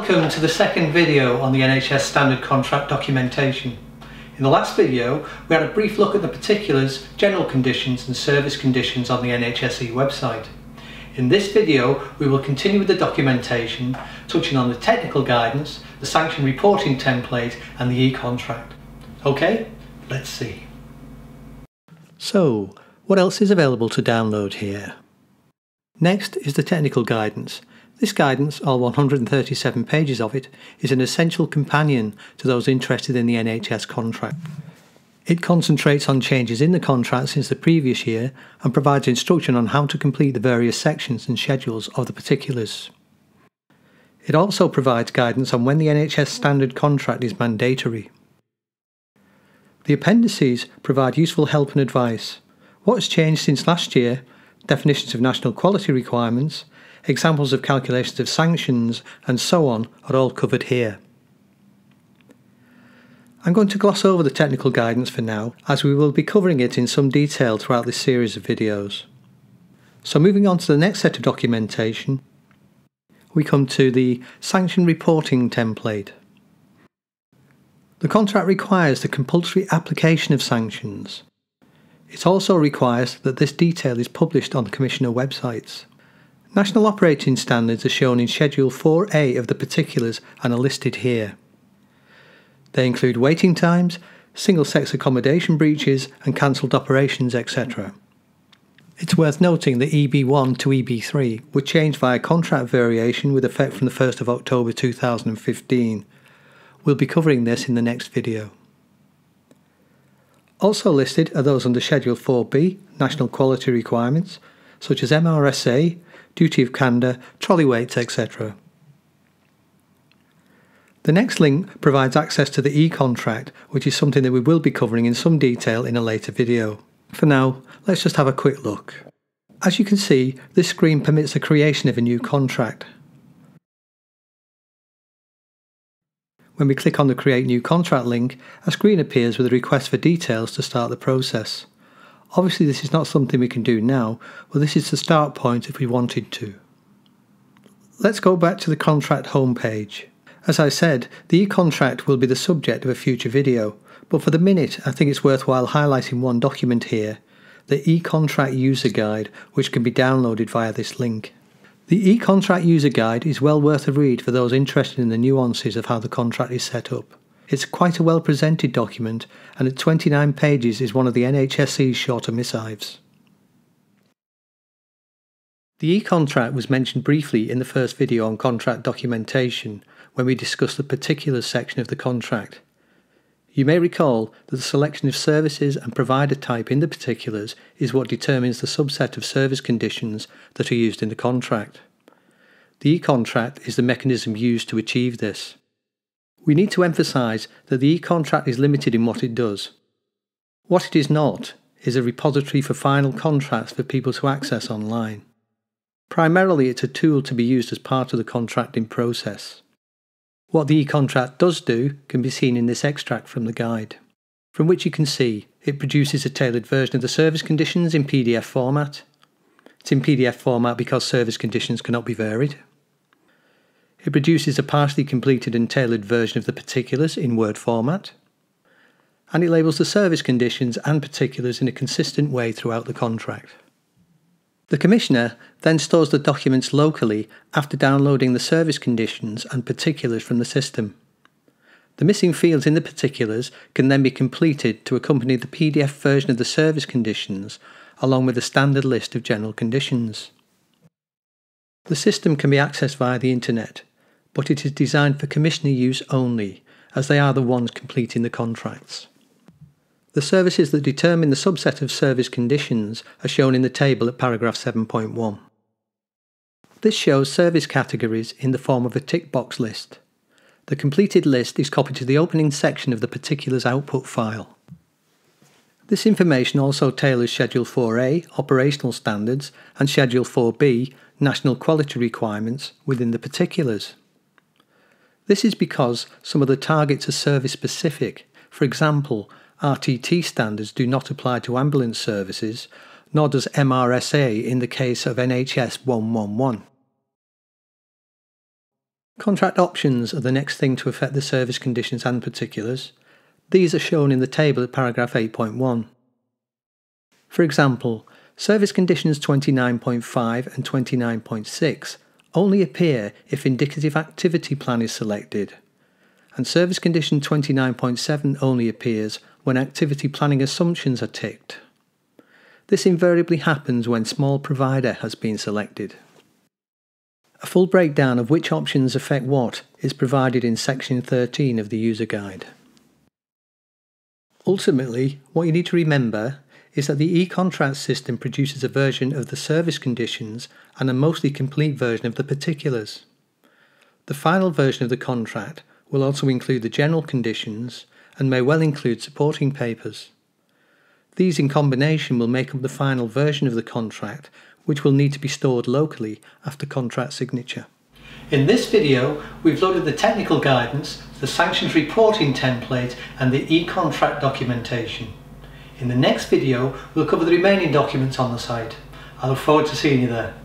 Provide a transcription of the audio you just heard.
Welcome to the second video on the NHS Standard Contract documentation. In the last video, we had a brief look at the particulars, general conditions and service conditions on the NHSE website. In this video, we will continue with the documentation, touching on the technical guidance, the sanction reporting template and the e-contract. Okay, let's see. So, what else is available to download here? Next is the technical guidance. This guidance, all 137 pages of it, is an essential companion to those interested in the NHS contract. It concentrates on changes in the contract since the previous year and provides instruction on how to complete the various sections and schedules of the particulars. It also provides guidance on when the NHS standard contract is mandatory. The appendices provide useful help and advice. What has changed since last year, definitions of national quality requirements, examples of calculations of sanctions, and so on are all covered here. I'm going to gloss over the technical guidance for now, as we will be covering it in some detail throughout this series of videos. So moving on to the next set of documentation, we come to the sanction reporting template. The contract requires the compulsory application of sanctions. It also requires that this detail is published on the Commissioner websites. National operating standards are shown in Schedule 4A of the particulars and are listed here. They include waiting times, single-sex accommodation breaches and cancelled operations, etc. It's worth noting that EB1 to EB3 were changed via contract variation with effect from the 1st of October 2015. We'll be covering this in the next video. Also listed are those under Schedule 4B, National Quality Requirements, such as MRSA, duty of candour, trolley weights, etc. The next link provides access to the e-contract, which is something that we will be covering in some detail in a later video. For now, let's just have a quick look. As you can see, this screen permits the creation of a new contract. When we click on the Create New Contract link, a screen appears with a request for details to start the process. Obviously this is not something we can do now, but this is the start point if we wanted to. Let's go back to the contract homepage. As I said, the e-contract will be the subject of a future video, but for the minute I think it's worthwhile highlighting one document here, the e-contract user guide, which can be downloaded via this link. The e-contract user guide is well worth a read for those interested in the nuances of how the contract is set up. It's quite a well presented document, and at 29 pages is one of the NHSE's shorter missives. The e-contract was mentioned briefly in the first video on contract documentation when we discussed the particulars section of the contract. You may recall that the selection of services and provider type in the particulars is what determines the subset of service conditions that are used in the contract. The e-contract is the mechanism used to achieve this. We need to emphasise that the e-contract is limited in what it does. What it is not is a repository for final contracts for people to access online. Primarily it's a tool to be used as part of the contracting process. What the e-contract does do can be seen in this extract from the guide, from which you can see it produces a tailored version of the service conditions in PDF format. It's in PDF format because service conditions cannot be varied. It produces a partially completed and tailored version of the particulars in Word format. And it labels the service conditions and particulars in a consistent way throughout the contract. The Commissioner then stores the documents locally after downloading the service conditions and particulars from the system. The missing fields in the particulars can then be completed to accompany the PDF version of the service conditions along with a standard list of general conditions. The system can be accessed via the internet, but it is designed for Commissioner use only, as they are the ones completing the contracts. The services that determine the subset of service conditions are shown in the table at paragraph 7.1. This shows service categories in the form of a tick box list. The completed list is copied to the opening section of the particulars output file. This information also tailors Schedule 4A, Operational Standards, and Schedule 4B, National Quality Requirements, within the particulars. This is because some of the targets are service specific. For example, RTT standards do not apply to ambulance services, nor does MRSA in the case of NHS 111. Contract options are the next thing to affect the service conditions and particulars. These are shown in the table at paragraph 8.1. For example, service conditions 29.5 and 29.6 only appear if indicative activity plan is selected, and service condition 29.7 only appears when activity planning assumptions are ticked. This invariably happens when small provider has been selected. A full breakdown of which options affect what is provided in section 13 of the user guide. Ultimately, what you need to remember is that the e-contract system produces a version of the service conditions and a mostly complete version of the particulars. The final version of the contract will also include the general conditions and may well include supporting papers. These in combination will make up the final version of the contract, which will need to be stored locally after contract signature. In this video, we've loaded the technical guidance, the sanctions reporting template and the e-contract documentation. In the next video, we'll cover the remaining documents on the site. I look forward to seeing you there.